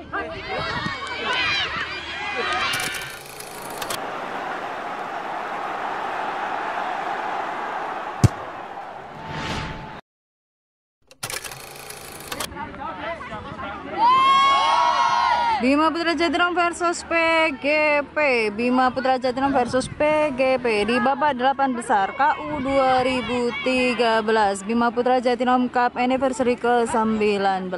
Bima Putra Jatinangor versus PGP. Bima Putra Jatinangor versus PGP di babak 8 besar KU 2013 Bima Putra Jatinangor Cup Anniversary ke-19.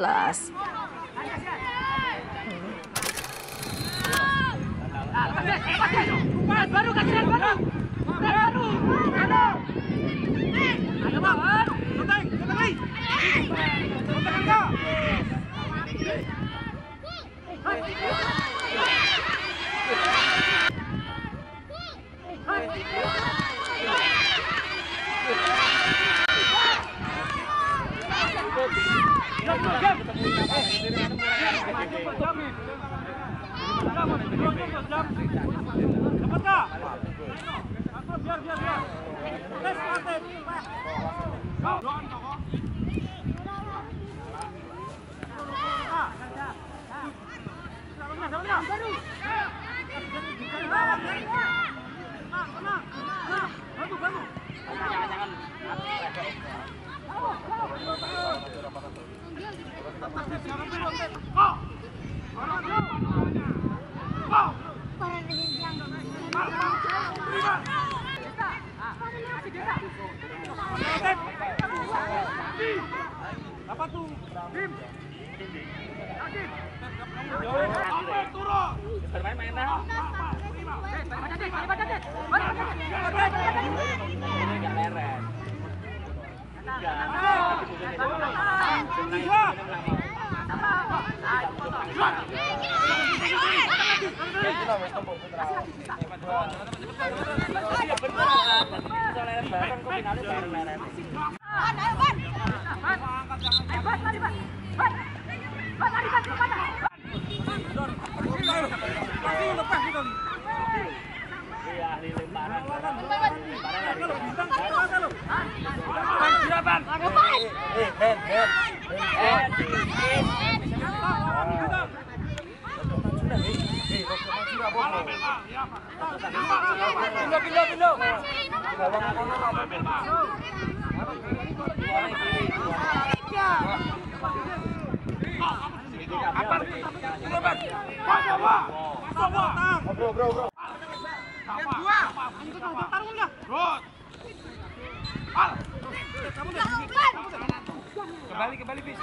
Kembali bis.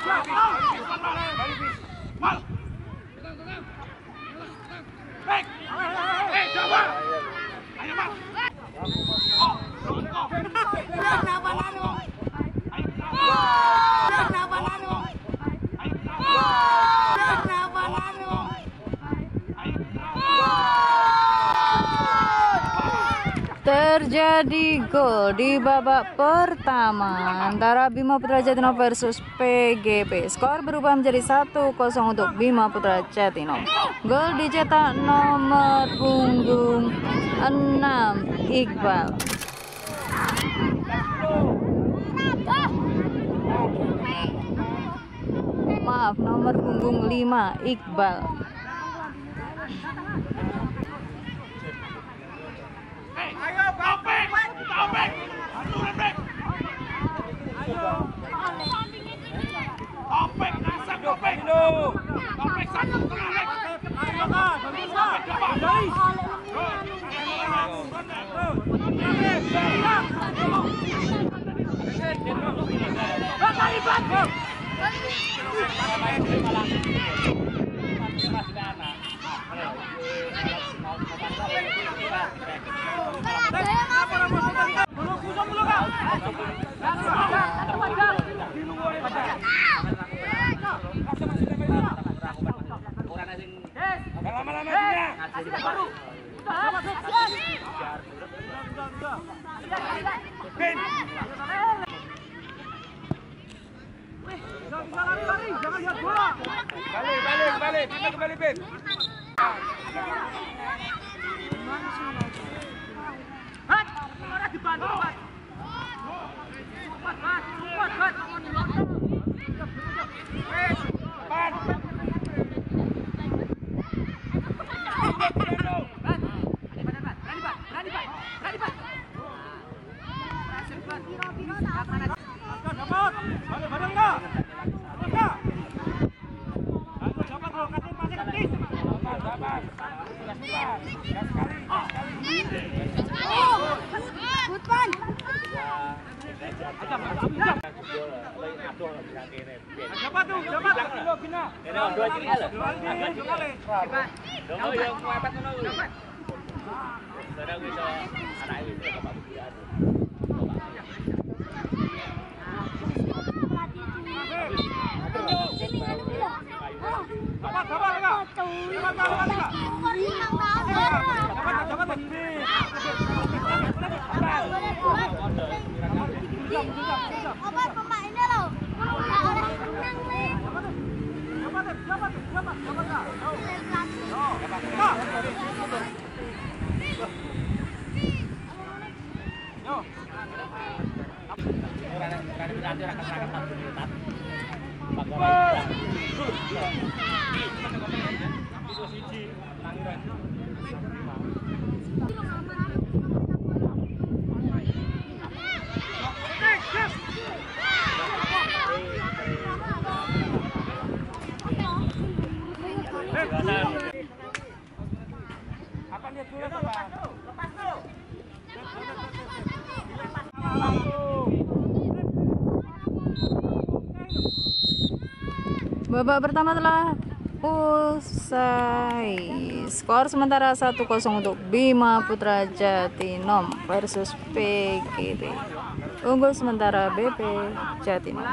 Terjadi gol di babak pertama antara Bima Putra Jatinangor versus PGP. Skor berubah menjadi 1-0 untuk Bima Putra Jatinangor. Gol dicetak nomor punggung 6 Iqbal. Maaf, nomor punggung 5 Iqbal. Balik. Babak pertama telah usai. Skor sementara 1-0 untuk Bima Putra Jatinom versus PGP. Unggul sementara BP Jatinom.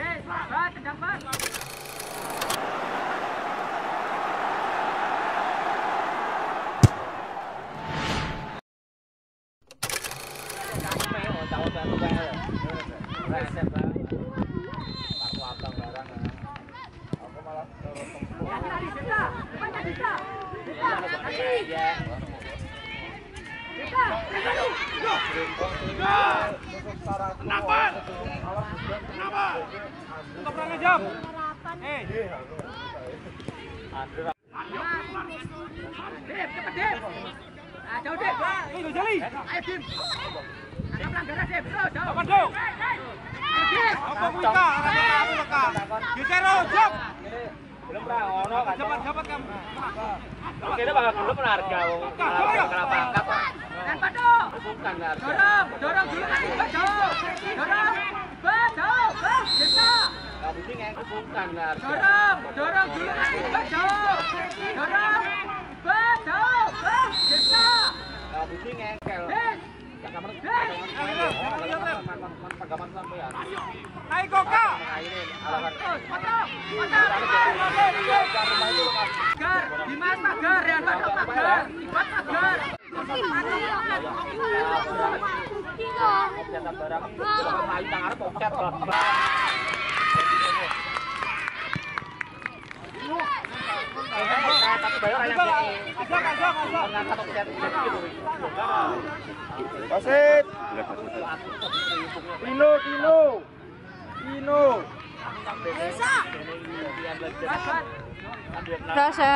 Wasit. Tino. Tasha.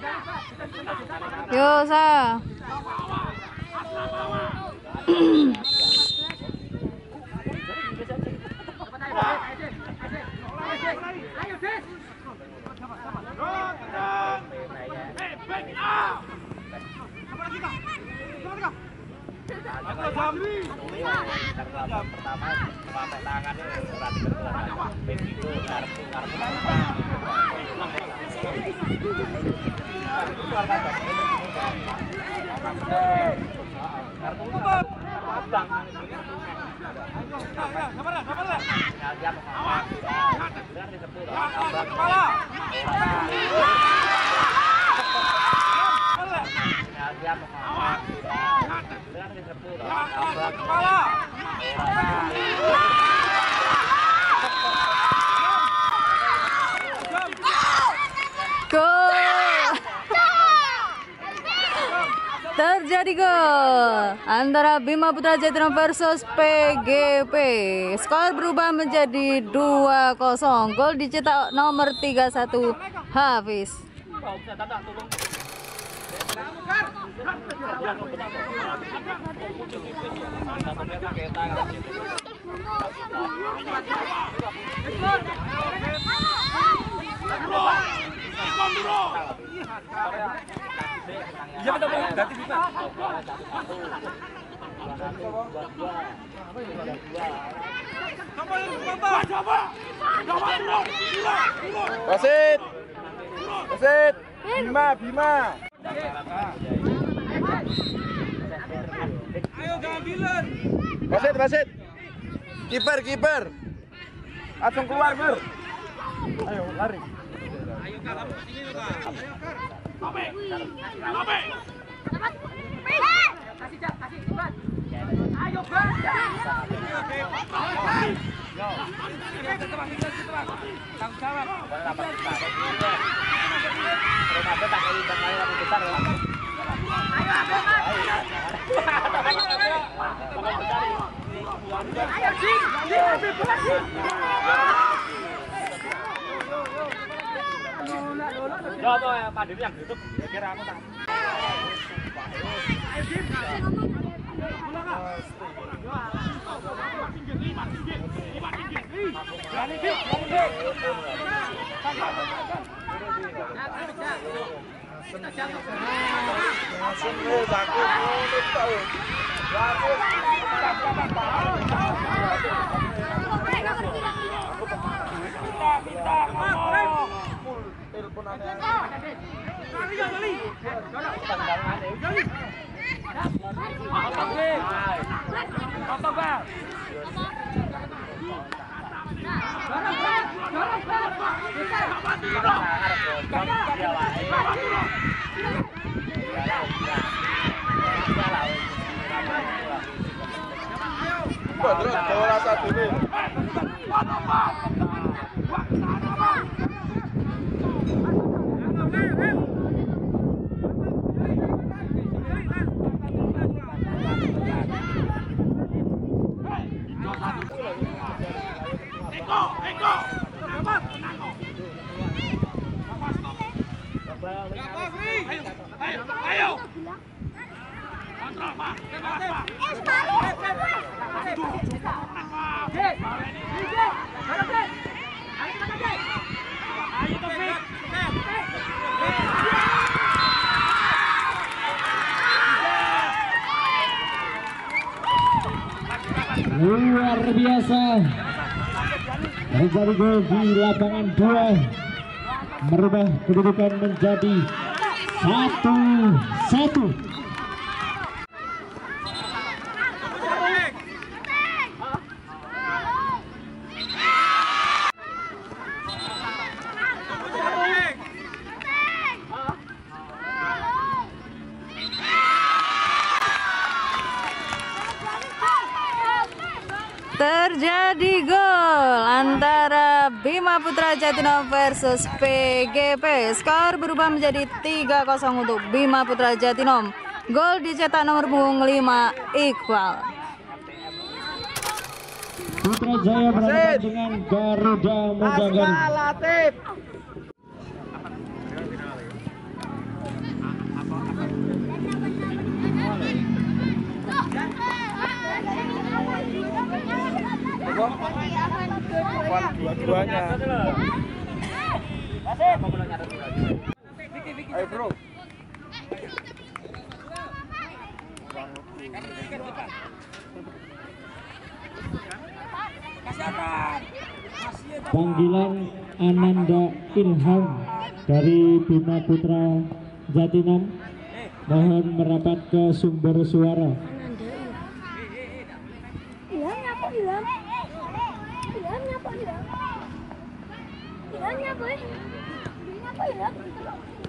Yosa. Terjadi gol antara Bima Putra Jatinom versus PGP. Skor berubah menjadi 2-0. Gol dicetak nomor 31 Hafiz. Iya betul ganti bisa. Wasit. Wasit. Bima. Ayo jangan bilen. Wasit. Kiper. Langsung keluar, Ber. Ayo lari. Ayo Kak, sini tuh Kak. Ayo Kak. Lope. Kasih cepat. Ayo Ber. Tanggung jawab. Ya, Pak Dewi yang tutup. Kira aku tak. Ayo. Kontrol, Pak. Luar biasa. Terjadi gol di lapangan 2, merubah kedudukan menjadi 1-1. Terjadi gol antara Bima Putra Jatinong versus PGP. Skor berubah menjadi 3-0 untuk Bima Putra Jatinong. Gol dicetak nomor punggung 5 Iqbal. Putra Jaya berhadapan dengan Garuda Muda. Dua-duanya. Ayo bro. Panggilan Ananda Ilham dari Bima Putra Jatinong, mohon merapat ke sumber suara. Ilham nyapa.